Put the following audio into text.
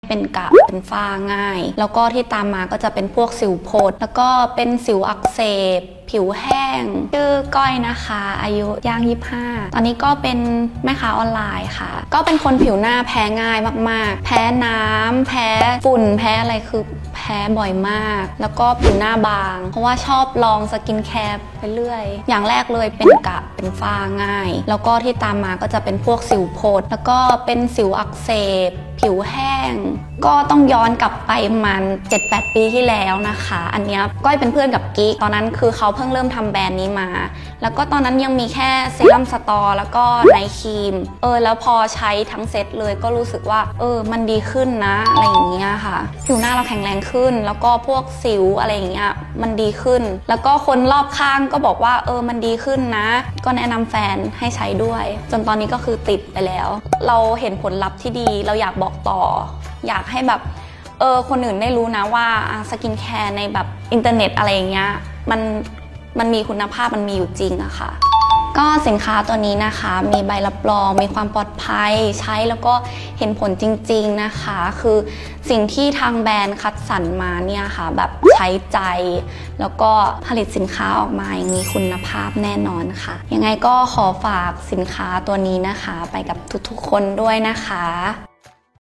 เป็นกระเป็นฝ้าง่ายแล้วก็ที่ตามมาก็จะเป็นพวกสิวโพดแล้วก็เป็นสิวอักเสบผิวแห้งชื่อก้อยนะคะอายุย่าง25ตอนนี้ก็เป็นแม่ค้าออนไลน์ค่ะก็เป็นคนผิวหน้าแพ้ง่ายมากๆแพ้น้ำแพ้ฝุ่นแพ้อะไรคือแพ้บ่อยมากแล้วก็ผิวหน้าบางเพราะว่าชอบลองสกินแคร์ไปเรื่อยอย่างแรกเลยเป็นกระเป็นฝ้าง่ายแล้วก็ที่ตามมาก็จะเป็นพวกสิวโพดแล้วก็เป็นสิวอักเสบผิวแห้งก็ต้องย้อนกลับไปประมาณ 7-8 ปีที่แล้วนะคะอันนี้ก้อยเป็นเพื่อนกับกิ๊กตอนนั้นคือเขาเพิ่งเริ่มทำแบรนด์นี้มาแล้วก็ตอนนั้นยังมีแค่เซรั่มสตอแล้วก็ไนท์ครีมแล้วพอใช้ทั้งเซตเลยก็รู้สึกว่ามันดีขึ้นนะอะไรอย่างเงี้ยค่ะผิวหน้าเราแข็งแรงขึ้นแล้วก็พวกสิวอะไรอย่างเงี้ยมันดีขึ้นแล้วก็คนรอบข้างก็บอกว่ามันดีขึ้นนะก็แนะนำแฟนให้ใช้ด้วยจนตอนนี้ก็คือติดไปแล้วเราเห็นผลลัพธ์ที่ดีเราอยากบอกต่ออยากให้แบบคนอื่นได้รู้นะว่าสกินแคร์ในแบบอินเทอร์เน็ตอะไรอย่างเงี้ยมันมีคุณภาพมันมีอยู่จริงอะค่ะก็สินค้าตัวนี้นะคะมีใบรับรองมีความปลอดภัยใช้แล้วก็เห็นผลจริงๆนะคะคือสิ่งที่ทางแบรนด์คัดสรรมาเนี่ยค่ะแบบใช้ใจแล้วก็ผลิตสินค้าออกมาอย่างมีคุณภาพแน่นอนค่ะยังไงก็ขอฝากสินค้าตัวนี้นะคะไปกับทุกๆคนด้วยนะคะ